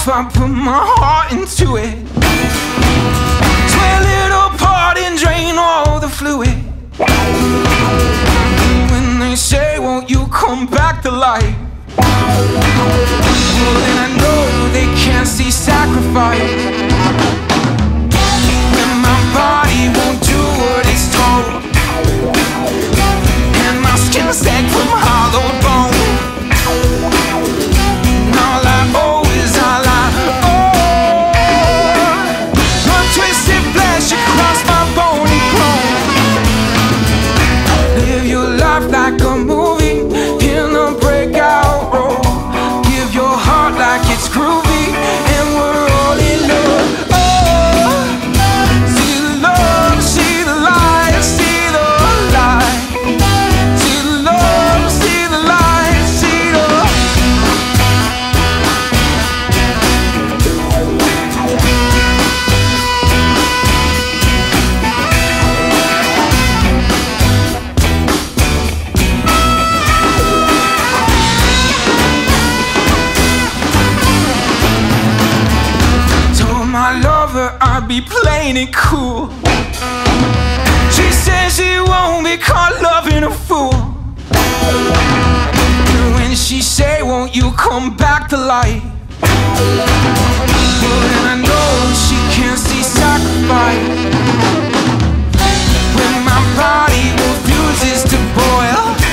I put my heart into it. Swear a little part and drain all the fluid. When they say, won't you come back to life? Well, then I know they can't see sacrifice. When my body won't do what it's told, and my skin sag from hollow bone. And all I owe is all I owe. One twisted flesh across my bony bone. Live your life like a movie in a breakout role. Give your heart like it's groovy, and we're all in love. Oh, see the love, see the light, see the light. See the love, see the light, see the. Told my lover I'd be playing it cool. She says she won't be caught loving a fool. And when she say, won't you come back to life? Well, then I know she can't see sacrifice. When my body refuses to boil,